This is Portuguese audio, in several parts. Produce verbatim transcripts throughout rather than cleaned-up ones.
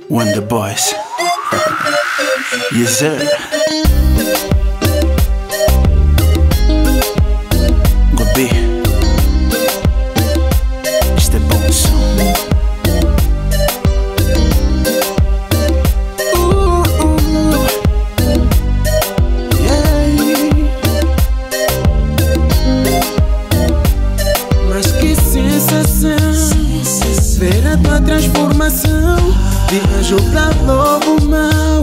Wonder Boys. Yes, sir. Gobi. Isto é bom som. Uh, uh. Yeah. Mas que sensação ver a tua transformação de anjo pra lobo mau.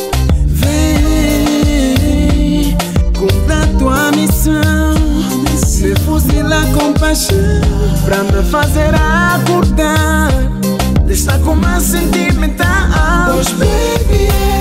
Vem, cumpra a tua missão, me fuzila com paixão, pra me fazer acordar desta coma sentimental. Pois baby,